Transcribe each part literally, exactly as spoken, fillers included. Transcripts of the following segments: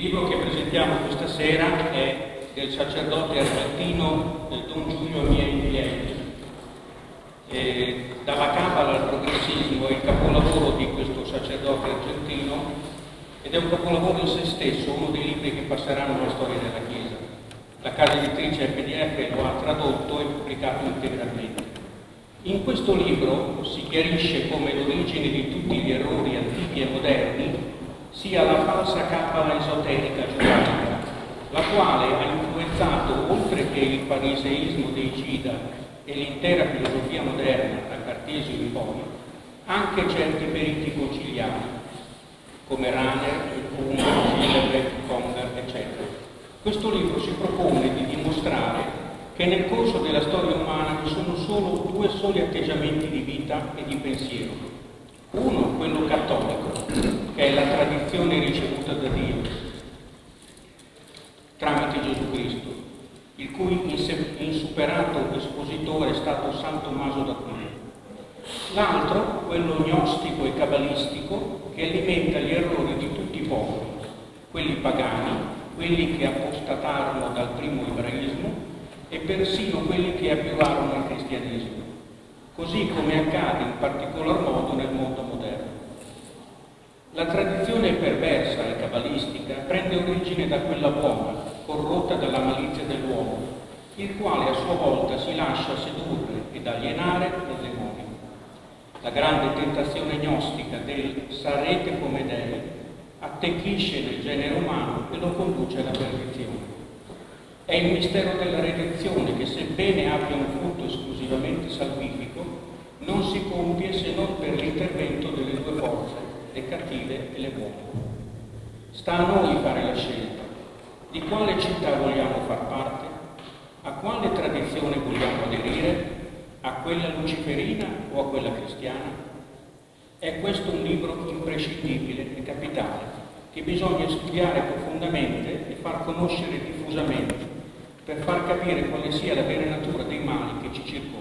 libro che presentiamo questa sera è del sacerdote argentino Don Giulio Miei. Dalla Cabala al progressismo è il capolavoro di questo sacerdote argentino ed è un capolavoro in se stesso, uno dei libri che passeranno alla storia della Chiesa. La casa editrice F D F lo ha tradotto e pubblicato integralmente. In questo libro si chiarisce come l'origine di tutti gli errori antichi e moderni sia la falsa cabala esoterica giudaica, la quale ha influenzato, oltre che il fariseismo dei Gida e l'intera filosofia moderna, da Cartesio in poi, anche certi periti conciliari, come Rahner, Hume, Schiller, Conger, eccetera. Questo libro si propone di dimostrare che nel corso della storia umana vi sono solo due soli atteggiamenti di vita e di pensiero. Uno, quello cattolico, che è la tradizione ricevuta da Dio tramite Gesù Cristo, il cui insuperato espositore è stato San Tommaso d'Aquino. L'altro, quello gnostico e cabalistico, che alimenta gli errori di tutti i popoli, quelli pagani, quelli che apostatarono dal primo ebraismo e persino quelli che abiurarono al cristianesimo, così come accade in particolar modo nel mondo moderno. La tradizione perversa e cabalistica prende origine da quella buona, corrotta dalla malizia dell'uomo, il quale a sua volta si lascia sedurre ed alienare dal demonio. La grande tentazione gnostica del sarete come dei attecchisce nel genere umano e lo conduce alla perdizione. È il mistero della redenzione che, sebbene abbia un frutto esclusivamente salvifico, non si compie se non per l'intervento delle due forze, le cattive e le buone. Sta a noi fare la scelta. Di quale città vogliamo far parte? A quale tradizione vogliamo aderire? A quella luciferina o a quella cristiana? È questo un libro imprescindibile e capitale, che bisogna studiare profondamente e far conoscere diffusamente, per far capire quale sia la vera natura dei mali che ci circondano.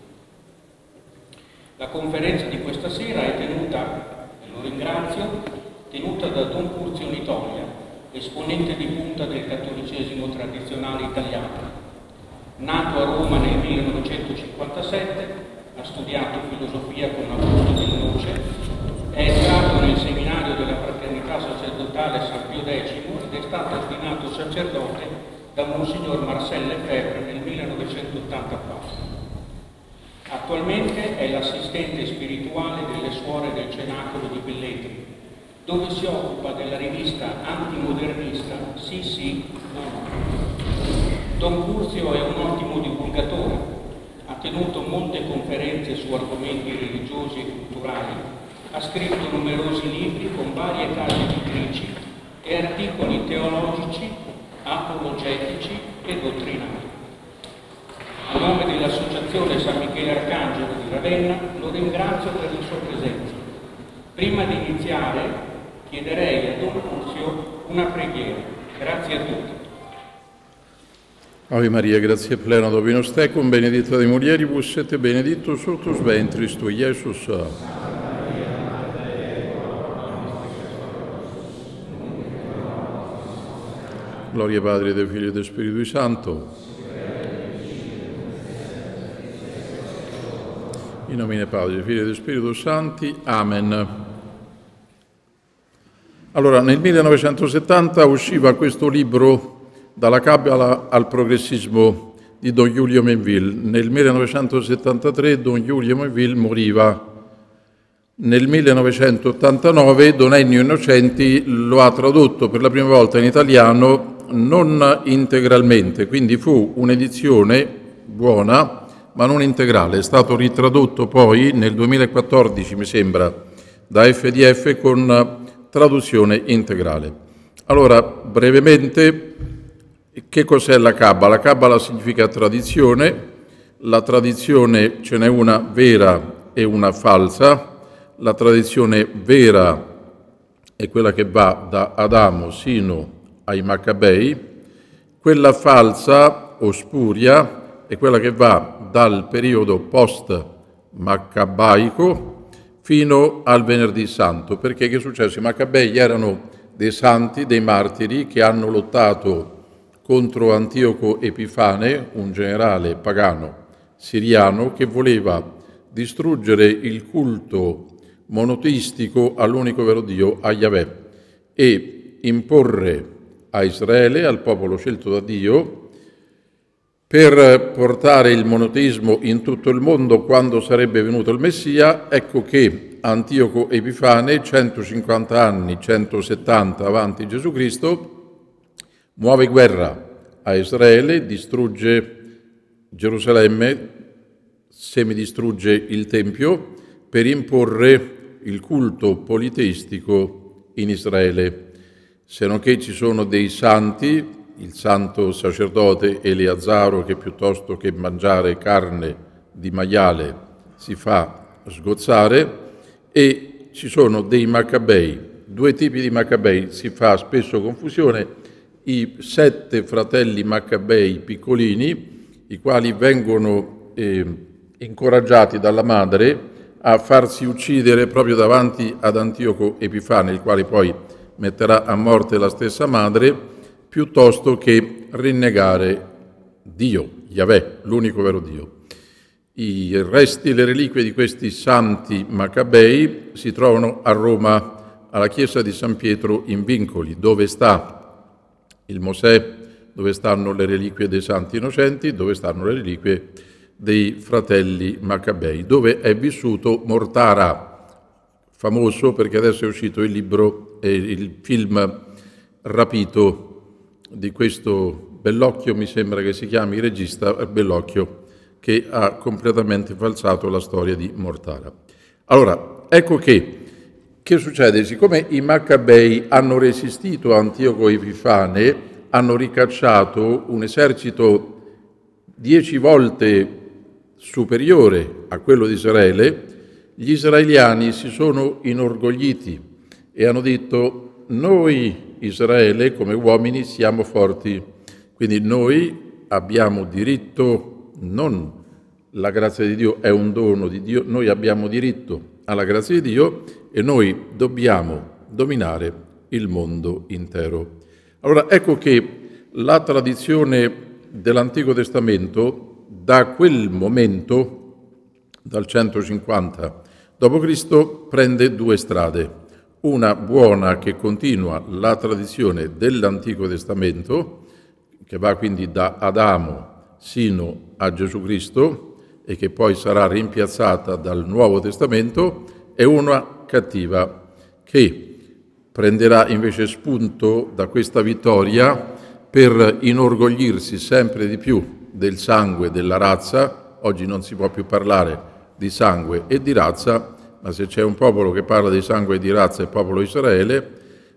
La conferenza di questa sera è tenuta, e lo ringrazio, tenuta da Don Curzio Nitoglia, esponente di punta del cattolicesimo tradizionale italiano. Nato a Roma nel millenovecentocinquantasette, ha studiato filosofia con Augusto Del Noce, è entrato nel seminario della Fraternità Sacerdotale San Pio Decimo ed è stato ordinato sacerdote da Monsignor Marcel Lefebvre nel millenovecentottantaquattro. Attualmente è l'assistente spirituale delle Suore del Cenacolo di Velletri, dove si occupa della rivista antimodernista Sì Sì No No. Don Curzio è un ottimo divulgatore, ha tenuto molte conferenze su argomenti religiosi e culturali, ha scritto numerosi libri con varie case editrici e articoli teologici, apologetici e dottrinari. A nome dell'Associazione San Michele Arcangelo di Ravenna lo ringrazio per la sua presenza. Prima di iniziare chiederei a Don Curzio una preghiera. Grazie a tutti. Ave Maria, gratia plena Dominus tecum, benedicta de mulieribus et benedictus fructus ventris tui, Iesus. Gloria Padre, Dei Figlio e del Spirito Santo. In nomine Padre, Figlio e del Spirito Santi. Amen. Allora, nel millenovecentosettanta usciva questo libro Dalla Cabala al progressismo di Don Giulio Mainville. Nel millenovecentosettantatré Don Giulio Mainville moriva. Nel millenovecentottantanove Don Ennio Innocenti lo ha tradotto per la prima volta in italiano, non integralmente, quindi fu un'edizione buona, ma non integrale. È stato ritradotto poi nel duemilaquattordici, mi sembra, da F D F con traduzione integrale. Allora, brevemente, che cos'è la Cabala? La Cabala significa tradizione. La tradizione ce n'è una vera e una falsa. La tradizione vera è quella che va da Adamo sino ai Maccabei. Quella falsa o spuria è quella che va dal periodo post-maccabaico fino al Venerdì Santo. Perché che è successo? I Maccabei erano dei santi, dei martiri che hanno lottato contro Antioco Epifane, un generale pagano siriano che voleva distruggere il culto monoteistico all'unico vero Dio, a Yahweh, e imporre a Israele, al popolo scelto da Dio, per portare il monoteismo in tutto il mondo quando sarebbe venuto il Messia. Ecco che Antioco Epifane, centocinquanta anni, centosettanta avanti Gesù Cristo, muove guerra a Israele, distrugge Gerusalemme, semidistrugge il Tempio per imporre il culto politeistico in Israele. Se non che ci sono dei santi, il santo sacerdote Eleazaro, che piuttosto che mangiare carne di maiale si fa sgozzare, e ci sono dei Maccabei, due tipi di Maccabei, si fa spesso confusione, i sette fratelli Maccabei piccolini, i quali vengono eh, incoraggiati dalla madre a farsi uccidere proprio davanti ad Antioco Epifane, il quale poi metterà a morte la stessa madre, piuttosto che rinnegare Dio, Yahweh, l'unico vero Dio. I resti, le reliquie di questi santi Maccabei si trovano a Roma, alla chiesa di San Pietro in Vincoli, dove sta il Mosè, dove stanno le reliquie dei santi innocenti, dove stanno le reliquie dei fratelli Maccabei, dove è vissuto Mortara, famoso perché adesso è uscito il libro e il film Rapito di questo Bellocchio, mi sembra che si chiami il regista Bellocchio, che ha completamente falsato la storia di Mortara. Allora, ecco che, che succede? Siccome i Maccabei hanno resistito a Antioco Epifane, hanno ricacciato un esercito dieci volte superiore a quello di Israele, gli israeliani si sono inorgogliti e hanno detto: noi Israele come uomini siamo forti, quindi noi abbiamo diritto, non la grazia di Dio è un dono di Dio, noi abbiamo diritto alla grazia di Dio e noi dobbiamo dominare il mondo intero. Allora ecco che la tradizione dell'Antico Testamento da quel momento, dal centocinquanta dopo Cristo, prende due strade. Una buona che continua la tradizione dell'Antico Testamento, che va quindi da Adamo sino a Gesù Cristo e che poi sarà rimpiazzata dal Nuovo Testamento, e una cattiva che prenderà invece spunto da questa vittoria per inorgoglirsi sempre di più del sangue della razza. Oggi non si può più parlare di sangue e di razza, ma se c'è un popolo che parla di sangue e di razza è il popolo di Israele.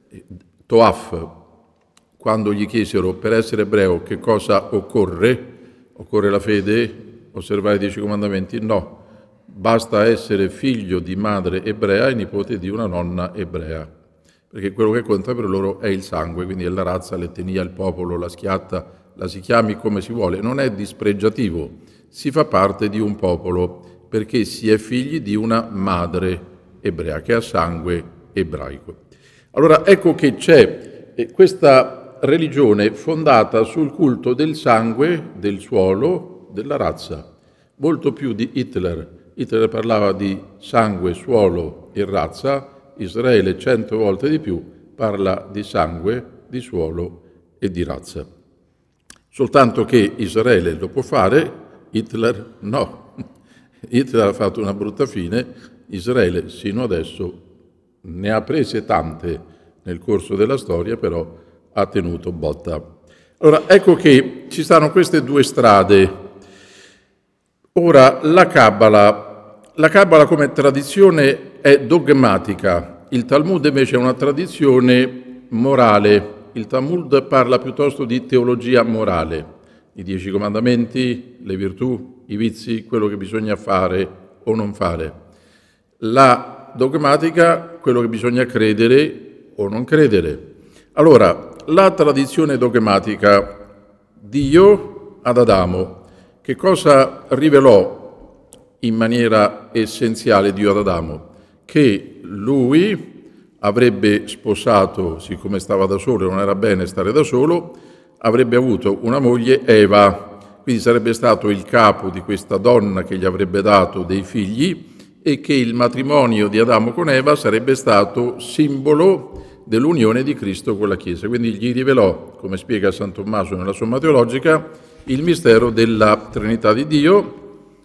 Toaf, quando gli chiesero per essere ebreo che cosa occorre, occorre la fede, osservare i dieci comandamenti? No, basta essere figlio di madre ebrea e nipote di una nonna ebrea, perché quello che conta per loro è il sangue, quindi è la razza, l'etnia, il popolo, la schiatta, la si chiami come si vuole, non è dispregiativo, si fa parte di un popolo, perché si è figli di una madre ebrea che ha sangue ebraico. Allora ecco che c'è questa religione fondata sul culto del sangue, del suolo, della razza, molto più di Hitler. Hitler parlava di sangue, suolo e razza, Israele cento volte di più parla di sangue, di suolo e di razza. Soltanto che Israele lo può fare, Hitler no. Hitler ha fatto una brutta fine, Israele sino adesso ne ha prese tante nel corso della storia, però ha tenuto botta. Allora, ecco che ci stanno queste due strade. Ora, la Cabala, la Cabala come tradizione è dogmatica, il Talmud invece è una tradizione morale. Il Talmud parla piuttosto di teologia morale, i dieci comandamenti, le virtù, i vizi, quello che bisogna fare o non fare. La dogmatica, quello che bisogna credere o non credere. Allora, la tradizione dogmatica, Dio ad Adamo, che cosa rivelò in maniera essenziale Dio ad Adamo? Che lui avrebbe sposato, siccome stava da solo e non era bene stare da solo, avrebbe avuto una moglie, Eva, quindi sarebbe stato il capo di questa donna che gli avrebbe dato dei figli, e che il matrimonio di Adamo con Eva sarebbe stato simbolo dell'unione di Cristo con la Chiesa. Quindi gli rivelò, come spiega San Tommaso nella Somma Teologica, il mistero della Trinità di Dio.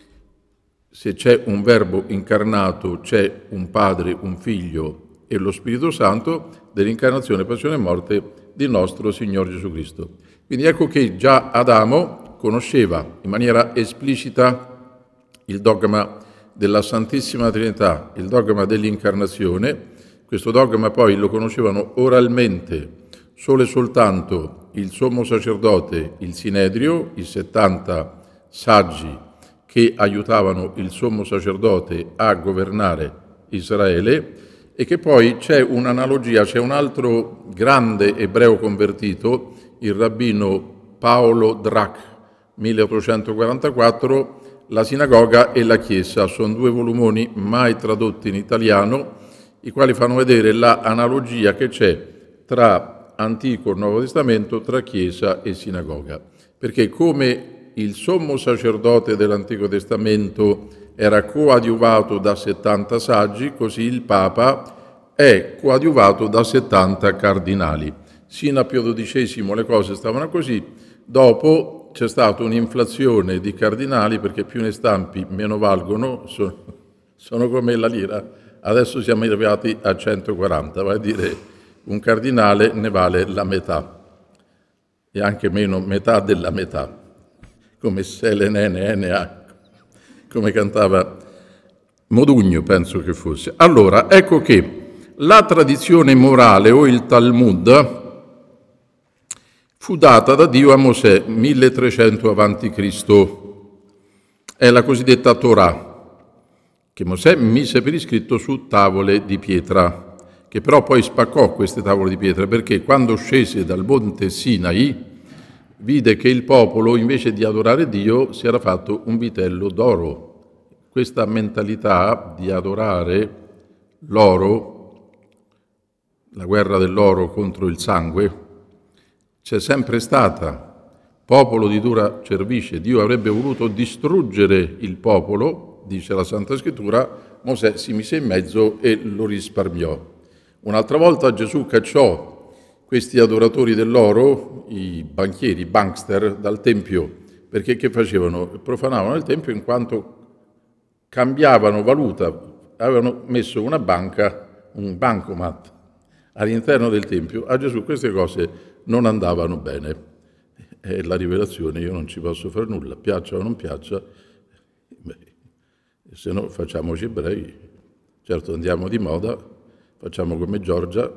Se c'è un Verbo incarnato, c'è un Padre, un Figlio e lo Spirito Santo dell'incarnazione, passione e morte di nostro Signore Gesù Cristo. Quindi ecco che già Adamo conosceva in maniera esplicita il dogma della Santissima Trinità, il dogma dell'incarnazione. Questo dogma poi lo conoscevano oralmente solo e soltanto il sommo sacerdote, il Sinedrio, i settanta saggi che aiutavano il sommo sacerdote a governare Israele, e che poi c'è un'analogia, c'è un altro grande ebreo convertito, il rabbino Paolo Drach, milleottocentoquarantaquattro, La sinagoga e la Chiesa. Sono due volumoni mai tradotti in italiano, i quali fanno vedere l'analogia che c'è tra Antico e Nuovo Testamento, tra Chiesa e sinagoga. Perché come il sommo sacerdote dell'Antico Testamento era coadiuvato da settanta saggi, così il Papa è coadiuvato da settanta cardinali. Sino a Pio dodicesimo le cose stavano così, dopo c'è stata un'inflazione di cardinali, perché più ne stampi meno valgono, sono, sono come la lira. Adesso siamo arrivati a centoquaranta, vale a dire un cardinale ne vale la metà, e anche meno metà della metà, come Selenene N A, come cantava Modugno, penso che fosse. Allora, ecco che la tradizione morale o il Talmud fu data da Dio a Mosè, milletrecento avanti Cristo. È la cosiddetta Torah, che Mosè mise per iscritto su tavole di pietra, che però poi spaccò queste tavole di pietra, perché quando scese dal monte Sinai vide che il popolo, invece di adorare Dio, si era fatto un vitello d'oro. Questa mentalità di adorare l'oro, la guerra dell'oro contro il sangue, c'è sempre stata. Popolo di dura cervice, Dio avrebbe voluto distruggere il popolo, dice la Santa Scrittura, Mosè si mise in mezzo e lo risparmiò. Un'altra volta Gesù cacciò questi adoratori dell'oro, i banchieri, i bankster, dal Tempio, perché che facevano? Profanavano il Tempio in quanto cambiavano valuta, avevano messo una banca, un bancomat all'interno del Tempio. A Gesù queste cose non andavano bene. È la rivelazione, io non ci posso fare nulla, piaccia o non piaccia, beh, se no facciamoci ebrei, certo andiamo di moda, facciamo come Giorgia,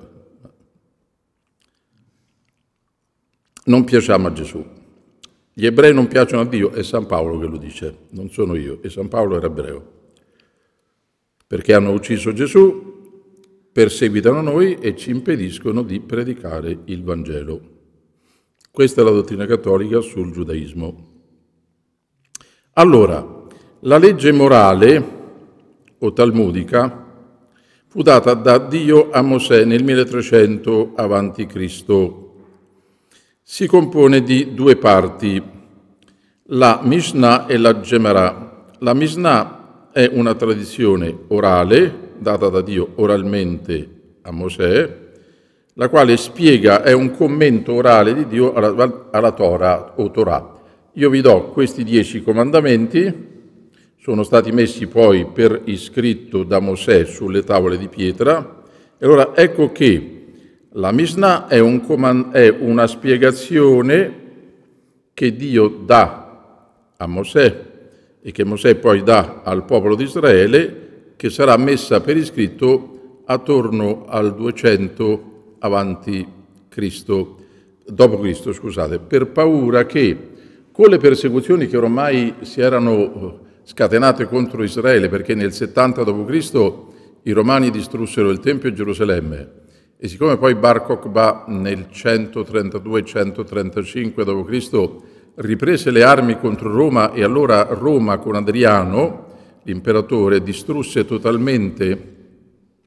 non piacciamo a Gesù. Gli ebrei non piacciono a Dio, è San Paolo che lo dice, non sono io, e San Paolo era ebreo, perché hanno ucciso Gesù, perseguitano noi e ci impediscono di predicare il Vangelo. Questa è la dottrina cattolica sul giudaismo. Allora, la legge morale o talmudica fu data da Dio a Mosè nel milletrecento avanti Cristo. Si compone di due parti, la Mishnah e la Gemara. La Mishnah è una tradizione orale, data da Dio oralmente a Mosè, la quale spiega, è un commento orale di Dio alla, alla Torah o Torah. Io vi do questi dieci comandamenti, sono stati messi poi per iscritto da Mosè sulle tavole di pietra, e allora ecco che la Mishnah è, un comand- è una spiegazione che Dio dà a Mosè e che Mosè poi dà al popolo di Israele, che sarà messa per iscritto attorno al duecento avanti Cristo, dopo Cristo, scusate, per paura che con le persecuzioni che ormai si erano scatenate contro Israele, perché nel settanta dopo Cristo i Romani distrussero il Tempio e Gerusalemme, e siccome poi Bar Kokhba nel centotrentadue centotrentacinque dopo Cristo riprese le armi contro Roma, e allora Roma con Adriano, l'imperatore, distrusse totalmente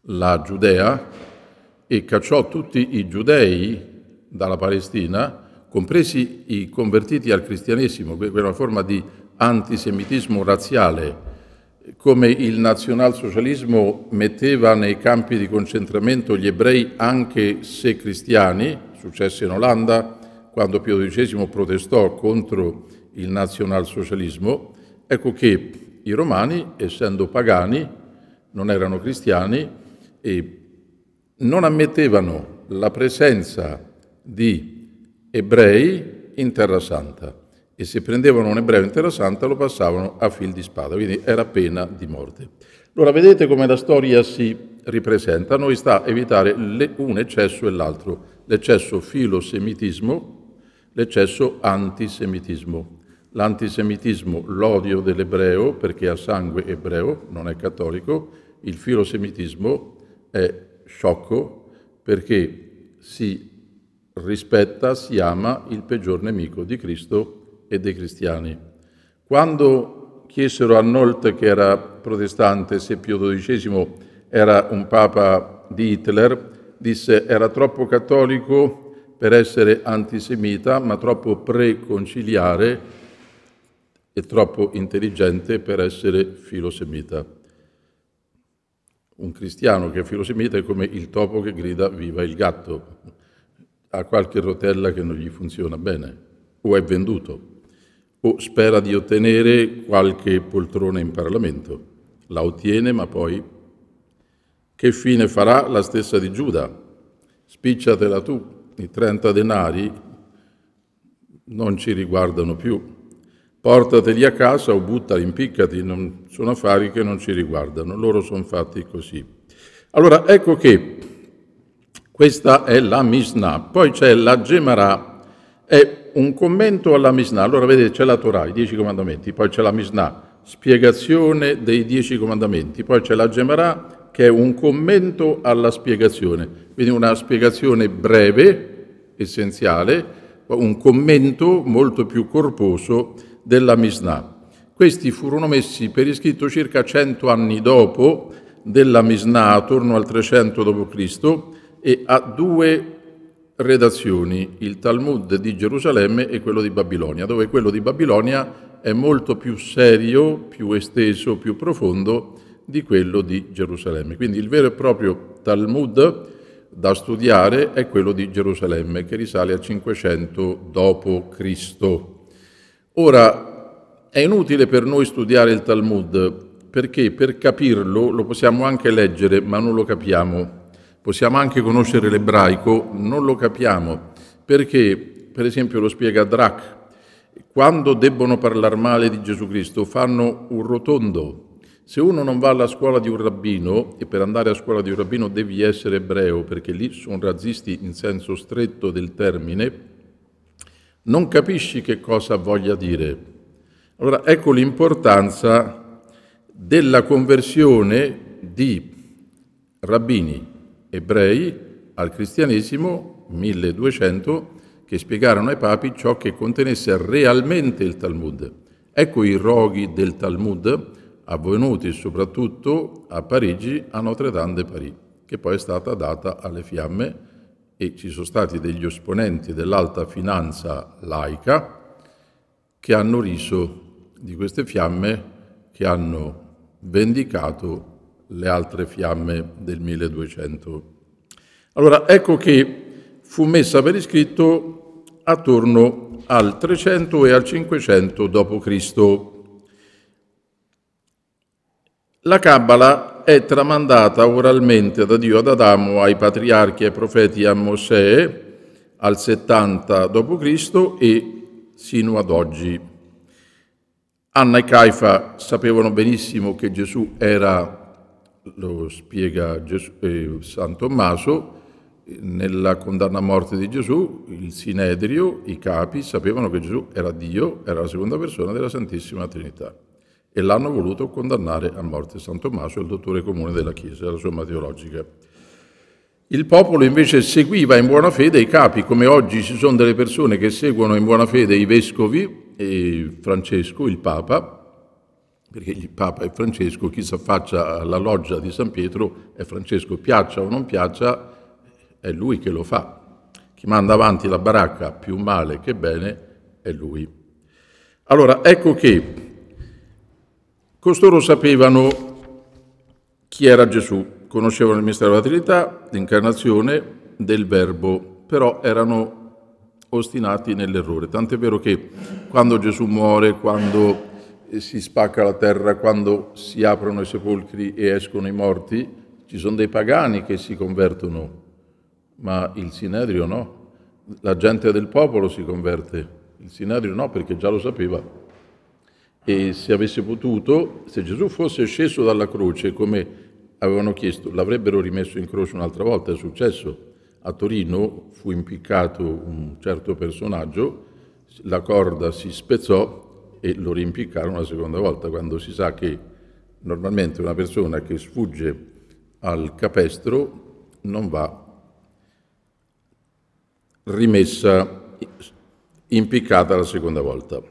la Giudea e cacciò tutti i giudei dalla Palestina, compresi i convertiti al cristianesimo, quella è una forma di antisemitismo razziale, come il nazionalsocialismo metteva nei campi di concentramento gli ebrei anche se cristiani, successe in Olanda quando Pio dodicesimo protestò contro il nazionalsocialismo. Ecco che i romani, essendo pagani, non erano cristiani e non ammettevano la presenza di ebrei in Terra Santa. E se prendevano un ebreo in Terra Santa lo passavano a fil di spada, quindi era pena di morte. Allora vedete come la storia si ripresenta. A noi sta a evitare le, un eccesso e l'altro, l'eccesso filosemitismo, l'eccesso antisemitismo. L'antisemitismo, l'odio dell'ebreo perché ha sangue ebreo, non è cattolico, il filosemitismo è sciocco perché si rispetta, si ama il peggior nemico di Cristo e dei cristiani. Quando chiesero a Nolte, che era protestante, se Pio dodicesimo era un papa di Hitler, disse era troppo cattolico per essere antisemita, ma troppo preconciliare e troppo intelligente per essere filosemita. Un cristiano che è filosemita è come il topo che grida viva il gatto, ha qualche rotella che non gli funziona bene, o è venduto, o spera di ottenere qualche poltrona in Parlamento. La ottiene, ma poi che fine farà? La stessa di Giuda. Spicciatela tu, i trenta denari non ci riguardano più. Portateli a casa o buttali, impiccati, non, sono affari che non ci riguardano, loro sono fatti così. Allora, ecco che questa è la Mishnah, poi c'è la Gemara, è un commento alla Mishnah. Allora vedete c'è la Torah, i dieci comandamenti, poi c'è la Mishnah, spiegazione dei dieci comandamenti, poi c'è la Gemara che è un commento alla spiegazione, quindi una spiegazione breve, essenziale, un commento molto più corposo della Mishnah. Questi furono messi per iscritto circa cento anni dopo della Mishnah, attorno al trecento dopo Cristo, e ha due redazioni, il Talmud di Gerusalemme e quello di Babilonia, dove quello di Babilonia è molto più serio, più esteso, più profondo di quello di Gerusalemme. Quindi il vero e proprio Talmud da studiare è quello di Gerusalemme, che risale al cinquecento dopo Cristo. Ora, è inutile per noi studiare il Talmud, perché per capirlo lo possiamo anche leggere, ma non lo capiamo. Possiamo anche conoscere l'ebraico, non lo capiamo, perché, per esempio, lo spiega Drach, quando debbono parlare male di Gesù Cristo fanno un rotondo. Se uno non va alla scuola di un rabbino, e per andare a scuola di un rabbino devi essere ebreo, perché lì sono razzisti in senso stretto del termine, non capisci che cosa voglia dire. Allora, ecco l'importanza della conversione di rabbini ebrei al cristianesimo, milleduecento, che spiegarono ai papi ciò che contenesse realmente il Talmud. Ecco i roghi del Talmud avvenuti soprattutto a Parigi, a Notre Dame de Paris, che poi è stata data alle fiamme, e ci sono stati degli esponenti dell'alta finanza laica che hanno riso di queste fiamme, che hanno vendicato le altre fiamme del milleduecento. Allora, ecco che fu messa per iscritto attorno al trecento e al cinquecento dopo Cristo. La Cabala è tramandata oralmente da Dio ad Adamo, ai patriarchi, ai profeti, a Mosè, al settanta dopo Cristo e sino ad oggi. Anna e Caifa sapevano benissimo che Gesù era, lo spiega Gesù, eh, San Tommaso, nella condanna a morte di Gesù, il Sinedrio, i capi, sapevano che Gesù era Dio, era la seconda persona della Santissima Trinità, e l'hanno voluto condannare a morte. San Tommaso è il dottore comune della Chiesa, la somma teologica. Il popolo invece seguiva in buona fede i capi, come oggi ci sono delle persone che seguono in buona fede i vescovi e Francesco, il Papa, perché il Papa è Francesco, chi si affaccia alla loggia di San Pietro è Francesco, piaccia o non piaccia, è lui che lo fa. Chi manda avanti la baracca più male che bene è lui. Allora, ecco che costoro sapevano chi era Gesù, conoscevano il mistero della Trinità, l'incarnazione del Verbo, però erano ostinati nell'errore. Tant'è vero che quando Gesù muore, quando si spacca la terra, quando si aprono i sepolcri e escono i morti, ci sono dei pagani che si convertono, ma il Sinedrio no. La gente del popolo si converte, il Sinedrio no, perché già lo sapeva. E se avesse potuto, se Gesù fosse sceso dalla croce, come avevano chiesto, l'avrebbero rimesso in croce un'altra volta. È successo. A Torino fu impiccato un certo personaggio, la corda si spezzò e lo rimpiccarono la seconda volta, quando si sa che normalmente una persona che sfugge al capestro non va rimessa impiccata la seconda volta.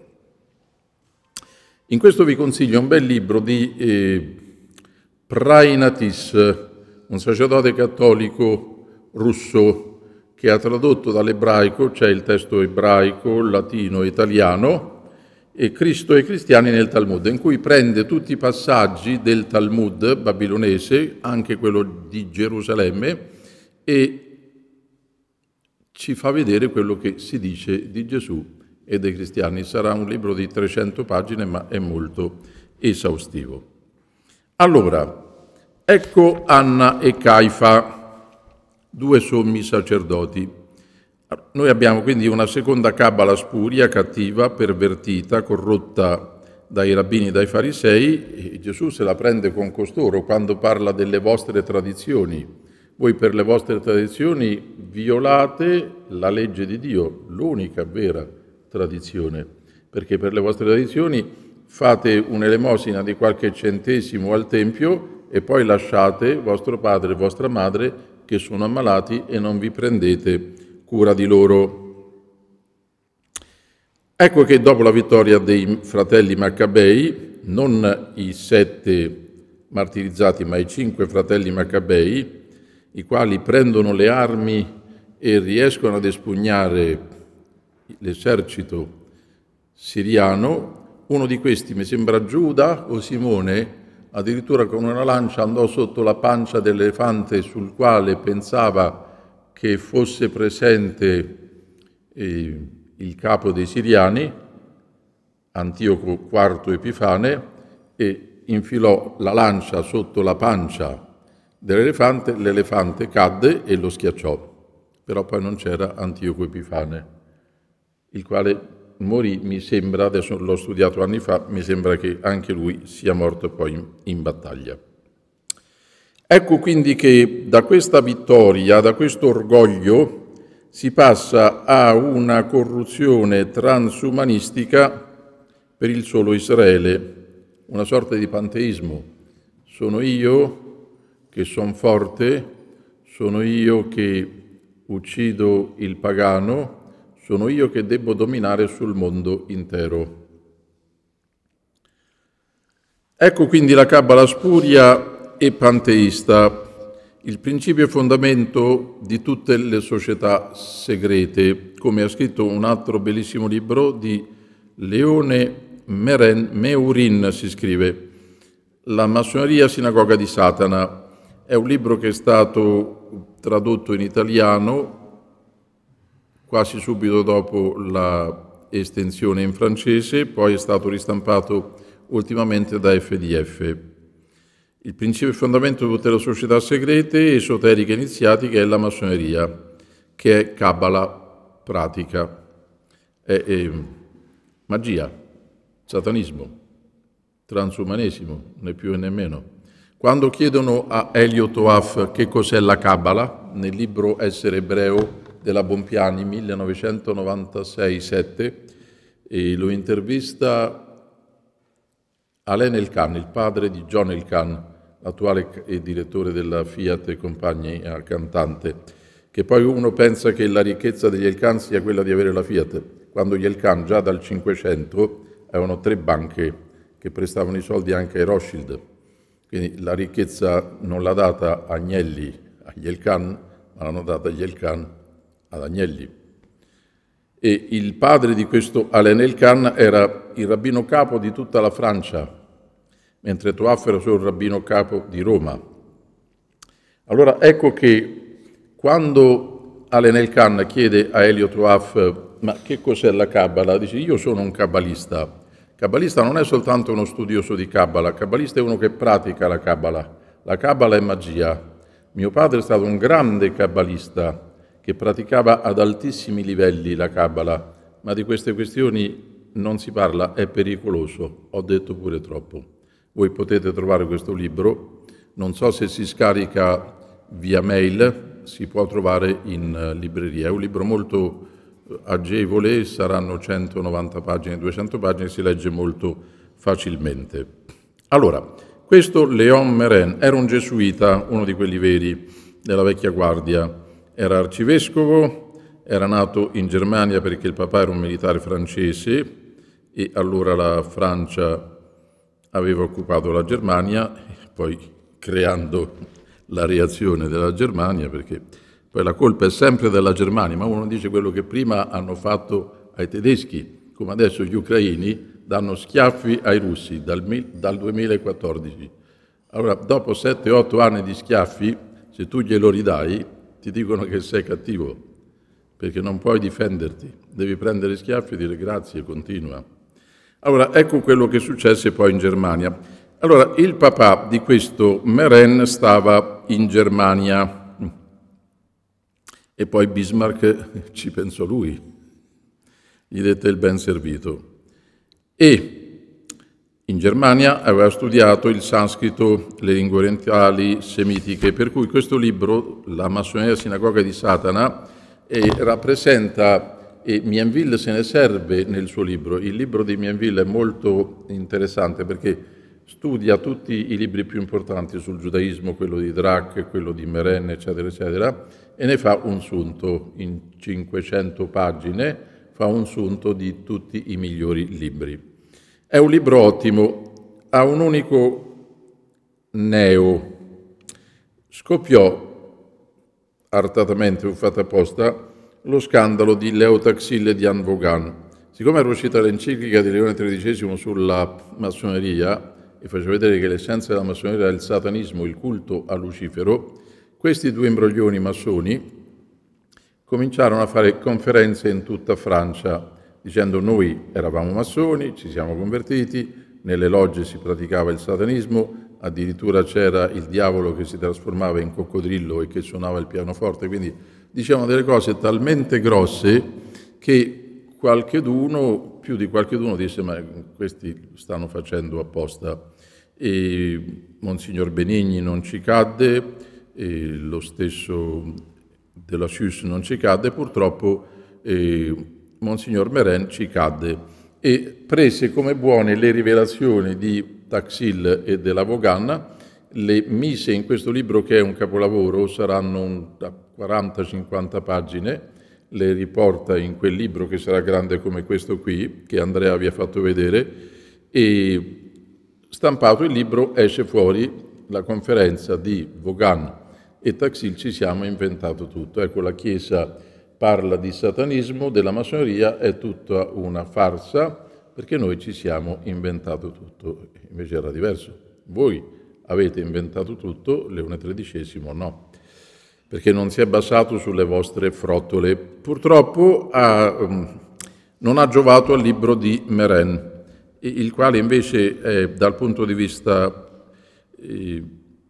In questo vi consiglio un bel libro di eh, Prainatis, un sacerdote cattolico russo che ha tradotto dall'ebraico, c'è il testo ebraico, latino e italiano, e Cristo e i cristiani nel Talmud, in cui prende tutti i passaggi del Talmud babilonese, anche quello di Gerusalemme, e ci fa vedere quello che si dice di Gesù e dei cristiani. Sarà un libro di trecento pagine, ma è molto esaustivo. Allora, ecco Anna e Caifa, due sommi sacerdoti. Noi abbiamo quindi una seconda cabala spuria, cattiva, pervertita, corrotta dai rabbini e dai farisei, e Gesù se la prende con costoro quando parla delle vostre tradizioni. Voi per le vostre tradizioni violate la legge di Dio, l'unica vera tradizione, perché per le vostre tradizioni fate un'elemosina di qualche centesimo al Tempio e poi lasciate vostro padre e vostra madre che sono ammalati e non vi prendete cura di loro. Ecco che dopo la vittoria dei fratelli Maccabei, non i sette martirizzati ma i cinque fratelli Maccabei, i quali prendono le armi e riescono ad espugnare l'esercito siriano, uno di questi, mi sembra Giuda o Simone, addirittura con una lancia andò sotto la pancia dell'elefante sul quale pensava che fosse presente eh, il capo dei siriani, Antioco quarto Epifane, e infilò la lancia sotto la pancia dell'elefante, l'elefante cadde e lo schiacciò. Però poi non c'era Antioco Epifane, il quale morì, mi sembra, adesso l'ho studiato anni fa, mi sembra che anche lui sia morto poi in, in battaglia. Ecco quindi che da questa vittoria, da questo orgoglio, si passa a una corruzione transumanistica per il solo Israele, una sorta di panteismo. Sono io che sono forte, sono io che uccido il pagano, sono io che devo dominare sul mondo intero. Ecco quindi la cabala spuria e panteista, il principio e fondamento di tutte le società segrete, come ha scritto un altro bellissimo libro di Leone Meren, Meurin si scrive, La massoneria sinagoga di Satana. È un libro che è stato tradotto in italiano quasi subito dopo la estensione in francese, poi è stato ristampato ultimamente da F D F. Il principio e fondamento di tutte le società segrete, esoteriche e iniziatiche è la massoneria, che è cabala pratica, è, è magia, satanismo, transumanesimo, né più né meno. Quando chiedono a Elio Toaf che cos'è la cabala, nel libro Essere ebreo della Bompiani, millenovecentonovantasei sette, e lo intervista Alain Elkann, il padre di John Elkann, l'attuale direttore della Fiat e compagnia, cantante, che poi uno pensa che la ricchezza degli Elkann sia quella di avere la Fiat, quando gli Elkann già dal Cinquecento avevano tre banche che prestavano i soldi anche ai Rothschild. Quindi la ricchezza non l'ha data Agnelli agli Elkann, ma l'hanno data gli Elkann ad Agnelli. E il padre di questo Alain Elkann era il rabbino capo di tutta la Francia, mentre Toaff era solo il rabbino capo di Roma. Allora ecco che quando Alain Elkann chiede a Elio Toaff ma che cos'è la Kabbalah, dice io sono un kabbalista. Kabbalista non è soltanto uno studioso di Kabbalah, kabbalista è uno che pratica la Kabbalah. La Kabbalah è magia. Mio padre è stato un grande kabbalista che praticava ad altissimi livelli la Kabbalah, ma di queste questioni non si parla, è pericoloso, ho detto pure troppo. Voi potete trovare questo libro, non so se si scarica via mail, si può trovare in libreria. È un libro molto agevole, saranno centonovanta pagine, duecento pagine, si legge molto facilmente. Allora, questo Léon Mérin era un gesuita, uno di quelli veri della vecchia guardia, era arcivescovo, era nato in Germania perché il papà era un militare francese e allora la Francia aveva occupato la Germania, poi creando la reazione della Germania, perché poi la colpa è sempre della Germania, ma uno dice quello che prima hanno fatto ai tedeschi, come adesso gli ucraini danno schiaffi ai russi dal, dal duemilaquattordici. Allora, dopo sette otto anni di schiaffi, se tu glielo ridai, ti dicono che sei cattivo, perché non puoi difenderti, devi prendere schiaffi e dire grazie e continua. Allora, ecco quello che successe poi in Germania. Allora, il papà di questo Mérin stava in Germania e poi Bismarck ci pensò lui, gli dette il ben servito. E in Germania aveva studiato il sanscrito, le lingue orientali, semitiche, per cui questo libro, La massoneria sinagoga di Satana, eh, rappresenta, e Mienville se ne serve nel suo libro. Il libro di Mienville è molto interessante perché studia tutti i libri più importanti sul giudaismo, quello di Drach, quello di Mérin, eccetera, eccetera, e ne fa un sunto in cinquecento pagine, fa un sunto di tutti i migliori libri. È un libro ottimo, ha un unico neo. Scoppiò artatamente, fu fatto apposta, lo scandalo di Leotaxille di Jan Vaughan. Siccome era uscita l'enciclica di Leone tredicesimo sulla massoneria e faceva vedere che l'essenza della massoneria è il satanismo, il culto a Lucifero, questi due imbroglioni massoni cominciarono a fare conferenze in tutta Francia dicendo noi eravamo massoni, ci siamo convertiti, nelle logge si praticava il satanismo, addirittura c'era il diavolo che si trasformava in coccodrillo e che suonava il pianoforte, quindi dicevano delle cose talmente grosse che qualcheduno, più di qualcheduno disse ma questi stanno facendo apposta. E Monsignor Benigni non ci cadde, e lo stesso de la Suisse non ci cadde, purtroppo eh, Monsignor Mérin ci cadde e prese come buone le rivelazioni di Taxil e della Vaughan, le mise in questo libro che è un capolavoro, saranno quaranta cinquanta pagine, le riporta in quel libro che sarà grande come questo qui, che Andrea vi ha fatto vedere, e stampato il libro esce fuori la conferenza di Vaughan e Taxil, ci siamo inventato tutto. Ecco, la Chiesa parla di satanismo, della massoneria, è tutta una farsa, perché noi ci siamo inventato tutto, invece era diverso. Voi avete inventato tutto, Leone tredicesimo no, perché non si è basato sulle vostre frottole. Purtroppo ha, um, non ha giovato al libro di Mérin, il quale invece è, dal punto di vista eh,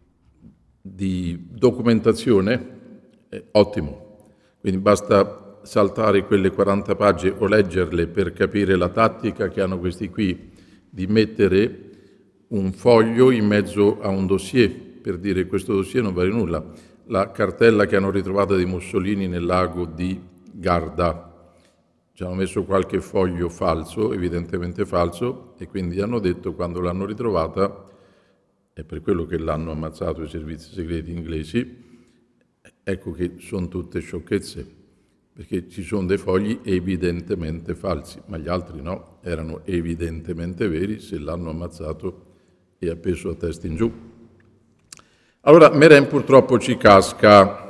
di documentazione è ottimo. Quindi basta saltare quelle quaranta pagine o leggerle per capire la tattica che hanno questi qui di mettere un foglio in mezzo a un dossier, per dire questo dossier non vale nulla. La cartella che hanno ritrovato di Mussolini nel lago di Garda, ci hanno messo qualche foglio falso, evidentemente falso, e quindi hanno detto quando l'hanno ritrovata, è per quello che l'hanno ammazzato i servizi segreti inglesi, ecco che sono tutte sciocchezze, perché ci sono dei fogli evidentemente falsi, ma gli altri no, erano evidentemente veri se l'hanno ammazzato e appeso a testa in giù. Allora Meren purtroppo ci casca.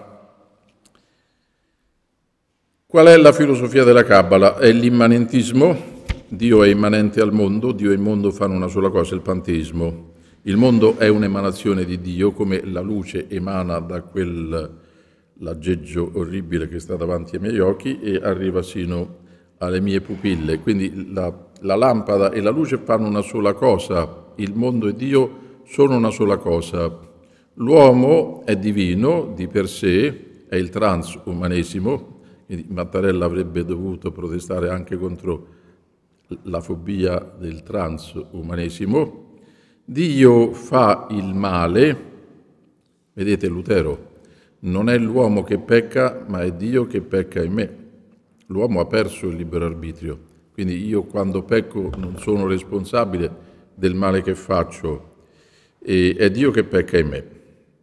Qual è la filosofia della Cabala? È l'immanentismo. Dio è immanente al mondo, Dio e il mondo fanno una sola cosa, il panteismo. Il mondo è un'emanazione di Dio, come la luce emana da quel l'aggeggio orribile che sta davanti ai miei occhi e arriva sino alle mie pupille. Quindi la, la lampada e la luce fanno una sola cosa, il mondo e Dio sono una sola cosa. L'uomo è divino di per sé, è il transumanesimo, quindi Mattarella avrebbe dovuto protestare anche contro la fobia del transumanesimo. Dio fa il male, vedete Lutero, non è l'uomo che pecca, ma è Dio che pecca in me. L'uomo ha perso il libero arbitrio, quindi io quando pecco non sono responsabile del male che faccio, e è Dio che pecca in me.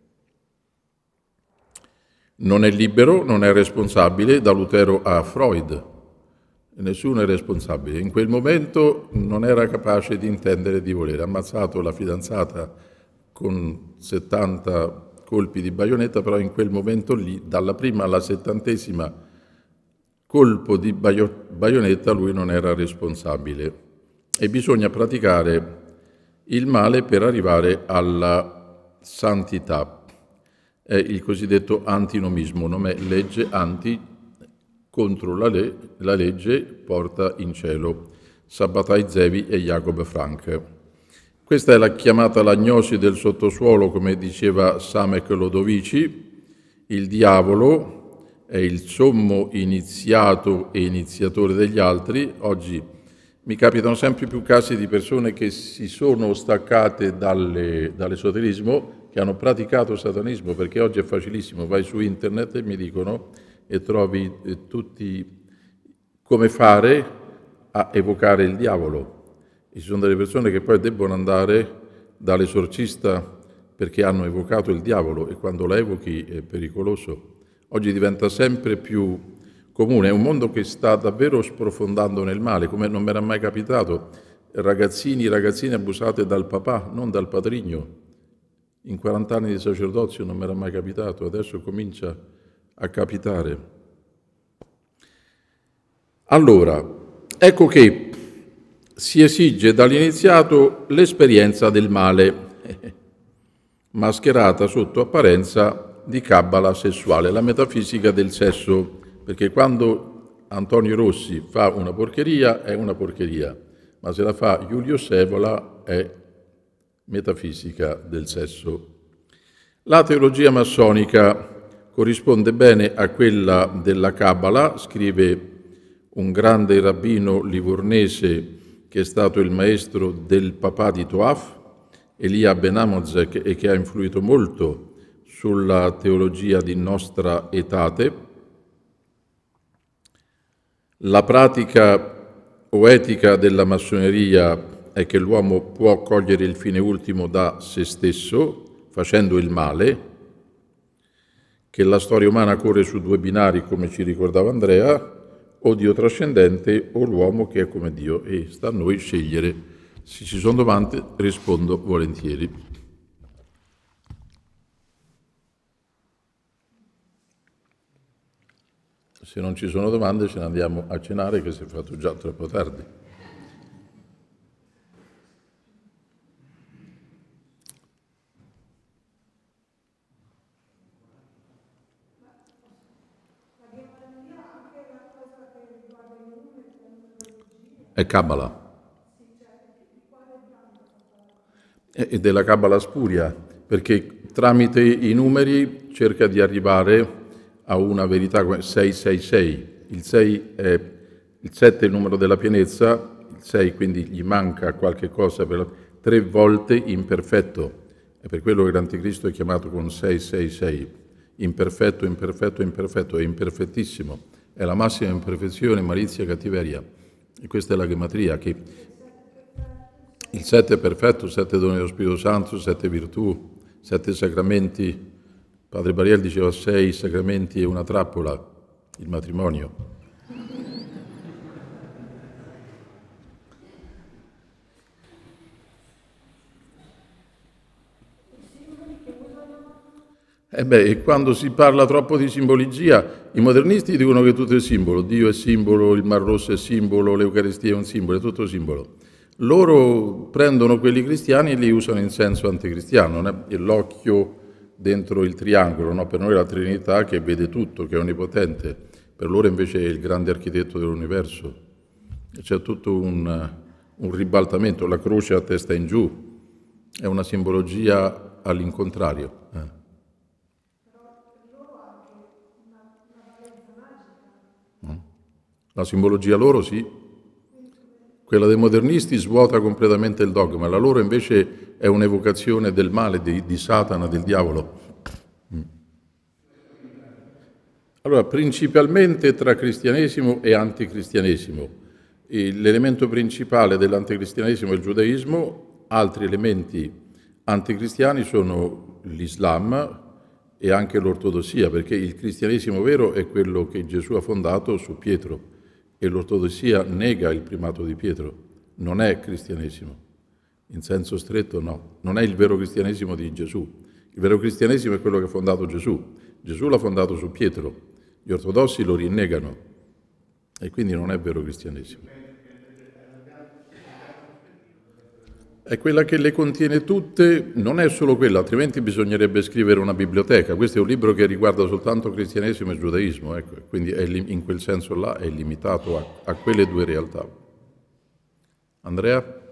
Non è libero, non è responsabile, da Lutero a Freud. Nessuno è responsabile. In quel momento non era capace di intendere di volere. Ha ammazzato la fidanzata con settanta colpi di baionetta, però in quel momento lì, dalla prima alla settantesima colpo di baio- baionetta, lui non era responsabile. E bisogna praticare il male per arrivare alla santità. È il cosiddetto antinomismo, non è legge anti contro la, le- la legge porta in cielo. Sabbatai Zevi e Jacob Frank. Questa è la chiamata l'agnosi del sottosuolo, come diceva Samek Lodovici. Il diavolo è il sommo iniziato e iniziatore degli altri. Oggi mi capitano sempre più casi di persone che si sono staccate dalle, dall'esoterismo, che hanno praticato satanismo, perché oggi è facilissimo, vai su internet e mi dicono e trovi eh, tutti come fare a evocare il diavolo. Ci sono delle persone che poi debbono andare dall'esorcista perché hanno evocato il diavolo, e quando la evochi è pericoloso. Oggi diventa sempre più comune, è un mondo che sta davvero sprofondando nel male, come non mi era mai capitato. Ragazzini, ragazzine abusate dal papà, non dal padrigno. In quaranta anni di sacerdozio non mi era mai capitato, adesso comincia a capitare. Allora, ecco che si esige dall'iniziato l'esperienza del male, mascherata sotto apparenza di cabala sessuale, la metafisica del sesso, perché quando Antonio Rossi fa una porcheria è una porcheria, ma se la fa Giulio Scevola è metafisica del sesso. La teologia massonica corrisponde bene a quella della Cabala, scrive un grande rabbino livornese che è stato il maestro del papà di Toaf, Elia Ben Amozek, e che ha influito molto sulla teologia di Nostra Aetate. La pratica o etica della massoneria è che l'uomo può cogliere il fine ultimo da se stesso, facendo il male, che la storia umana corre su due binari, come ci ricordava Andrea, o Dio trascendente o l'uomo che è come Dio, e sta a noi scegliere. Se ci sono domande rispondo volentieri. Se non ci sono domande ce ne andiamo a cenare, che si è fatto già troppo tardi. È Cabala. E della Cabala spuria, perché tramite i numeri cerca di arrivare a una verità come sei sei sei. Il sei è il sette è il numero della pienezza, il sei quindi gli manca qualche cosa per la, tre volte imperfetto. È per quello che l'Anticristo è chiamato con sei sei sei. Imperfetto, imperfetto, imperfetto, è imperfettissimo. È la massima imperfezione, malizia, cattiveria. E questa è la gematria, che il sette è perfetto, sette doni dello Spirito Santo, sette virtù, sette sacramenti. Padre Bariel diceva sei sacramenti e una trappola. il matrimonio. E beh, e quando si parla troppo di simbologia, i modernisti dicono che tutto è simbolo, Dio è simbolo, il Mar Rosso è simbolo, l'Eucaristia è un simbolo, è tutto simbolo. Loro prendono quelli cristiani e li usano in senso anticristiano, no? L'occhio dentro il triangolo, no? Per noi la Trinità che vede tutto, che è onnipotente, per loro invece è il grande architetto dell'universo. C'è tutto un, un ribaltamento, la croce a testa in giù, è una simbologia all'incontrario. Eh. La simbologia loro sì, quella dei modernisti svuota completamente il dogma, la loro invece è un'evocazione del male, di, di Satana, del diavolo. Allora, principalmente tra cristianesimo e anticristianesimo. L'elemento principale dell'anticristianesimo è il giudaismo, altri elementi anticristiani sono l'Islam e anche l'ortodossia, perché il cristianesimo vero è quello che Gesù ha fondato su Pietro, e l'ortodossia nega il primato di Pietro, non è cristianesimo, in senso stretto no, non è il vero cristianesimo di Gesù. Il vero cristianesimo è quello che ha fondato Gesù, Gesù l'ha fondato su Pietro, gli ortodossi lo rinnegano e quindi non è vero cristianesimo. È quella che le contiene tutte, non è solo quella, altrimenti bisognerebbe scrivere una biblioteca. Questo è un libro che riguarda soltanto cristianesimo e giudaismo, ecco, quindi è, in quel senso là è limitato a, a quelle due realtà. Andrea?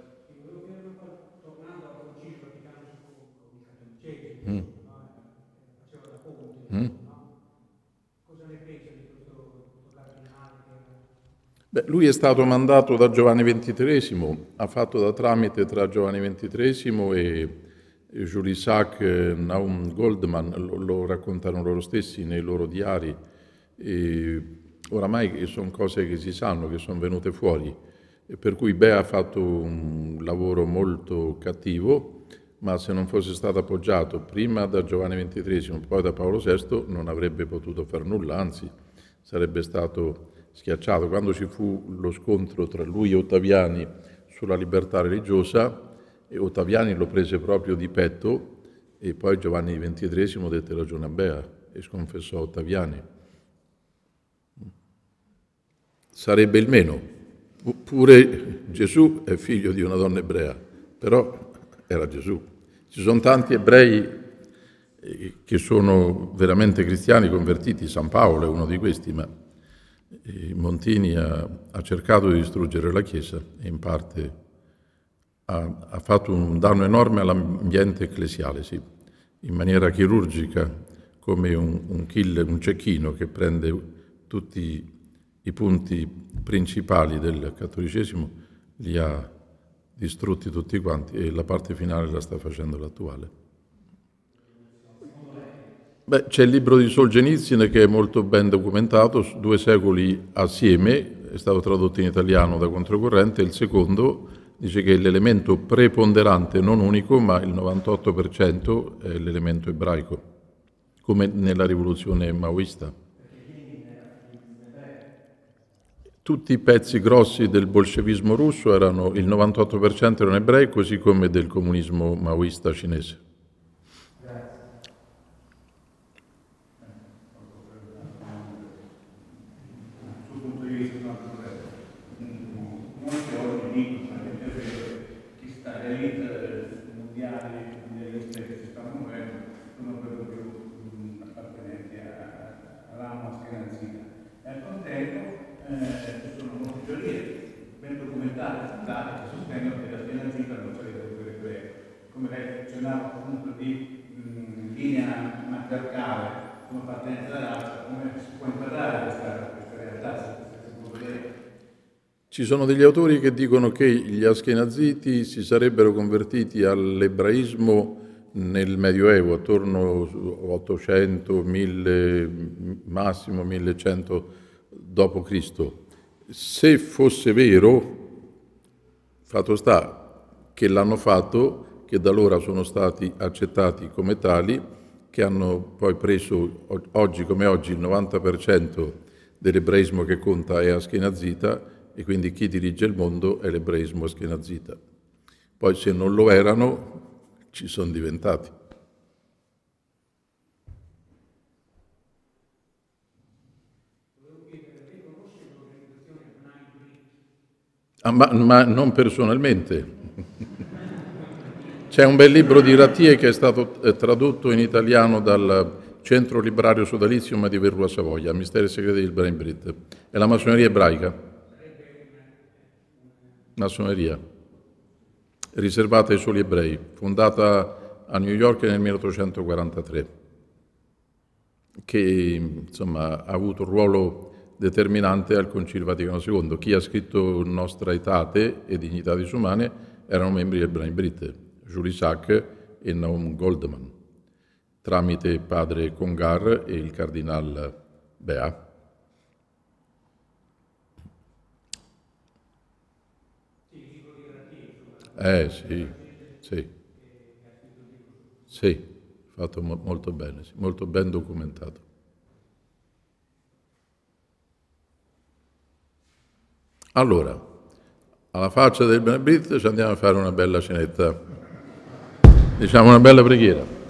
Mm. Mm. Beh, lui è stato mandato da Giovanni ventitreesimo, ha fatto da tramite tra Giovanni ventitreesimo e Jules Isaac, Naum Goldman, lo, lo raccontano loro stessi nei loro diari. E oramai sono cose che si sanno, che sono venute fuori, e per cui Bea ha fatto un lavoro molto cattivo, ma se non fosse stato appoggiato prima da Giovanni ventitreesimo, poi da Paolo sesto, non avrebbe potuto far nulla, anzi sarebbe stato schiacciato. Quando ci fu lo scontro tra lui e Ottaviani sulla libertà religiosa, e Ottaviani lo prese proprio di petto e poi Giovanni ventitreesimo dette ragione a Bea e sconfessò Ottaviani. Sarebbe il meno. Pure Gesù è figlio di una donna ebrea, però era Gesù. Ci sono tanti ebrei che sono veramente cristiani convertiti, San Paolo è uno di questi, ma Montini ha, ha cercato di distruggere la Chiesa e in parte ha, ha fatto un danno enorme all'ambiente ecclesiale, sì, in maniera chirurgica, come un, un killer, un cecchino che prende tutti i punti principali del cattolicesimo, li ha distrutti tutti quanti e la parte finale la sta facendo l'attuale. Beh, c'è il libro di Solzhenitsyn che è molto ben documentato, due secoli assieme, è stato tradotto in italiano da Controcorrente. Il secondo dice che l'elemento preponderante, non unico, ma il novantotto per cento è l'elemento ebraico, come nella rivoluzione maoista. Tutti i pezzi grossi del bolscevismo russo erano, il novantotto per cento erano ebrei, così come del comunismo maoista cinese. Come lei accennava appunto di mh, linea matriarcale come appartenenza alla razza, come si può imparare questa, questa realtà? Ci sono degli autori che dicono che gli Askenaziti si sarebbero convertiti all'ebraismo nel Medioevo, attorno ottocento, mille, massimo millecento dopo Cristo. Se fosse vero, fatto sta che l'hanno fatto, che da allora sono stati accettati come tali, che hanno poi preso oggi come oggi il novanta per cento dell'ebraismo che conta è Ashkenazita, e quindi chi dirige il mondo è l'ebraismo Ashkenazita. Poi se non lo erano, ci sono diventati. Ah, ma, ma non personalmente. C'è un bel libro di Ratie che è stato eh, tradotto in italiano dal Centro Librario Sodalizio ma di Verrua Savoia, Misteri Segreti del Brain Brit. È la massoneria ebraica. Massoneria, riservata ai soli ebrei, fondata a New York nel milleottocentoquarantatré, che insomma ha avuto un ruolo determinante al Concilio Vaticano secondo. Chi ha scritto Nostra Aetate e Dignitatis Umane erano membri del Brain Brit, Jules Isaac e Naum Goldman, tramite padre Congar e il cardinal Bea. Eh sì, sì, sì, fatto mo molto bene, sì, molto ben documentato. Allora, alla faccia del Brain Brit ci andiamo a fare una bella cenetta, diciamo una bella preghiera.